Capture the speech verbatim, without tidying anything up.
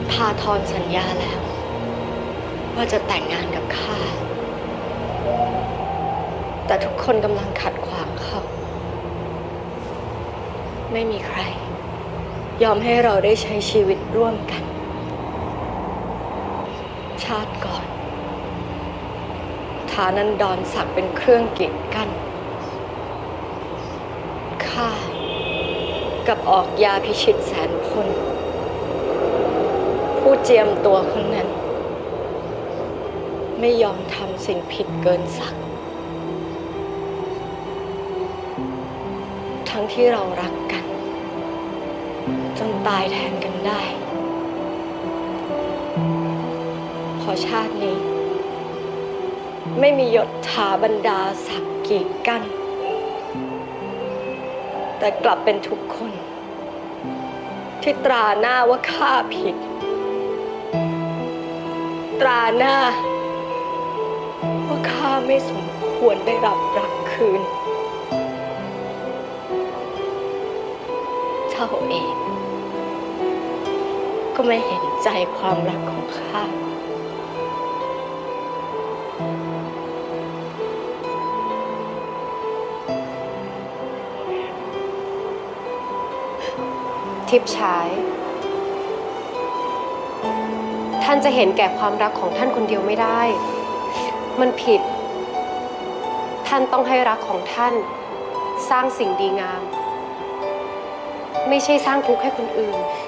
พาทรสัญญาแล้วว่าจะแต่งงานกับข้าแต่ทุกคนกำลังขัดขวางเขาไม่มีใครยอมให้เราได้ใช้ชีวิตร่วมกันชาติก่อนฐานันดรศักดิ์เป็นเครื่องกีดกั้นข้ากับออกยาพิชิตแสนพลผู้เจียมตัวคนนั้นไม่ยอมทำสิ่งผิดเกินศักดิ์ทั้งที่เรารักกันจนตายแทนกันได้พอชาตินี้ไม่มียศถาบรรดาศักดิ์กีดกั้นแต่กลับเป็นทุกคนที่ตราหน้าว่าข้าผิดตราหน้าว่าข้าไม่สมควรได้รับรักคืนเจ้าเองก็ไม่เห็นใจความรักของข้าทิพย์ฉายท่านจะเห็นแก่ความรักของท่านคนเดียวไม่ได้มันผิดท่านต้องให้รักของท่านสร้างสิ่งดีงามไม่ใช่สร้างทุกข์ให้คนอื่น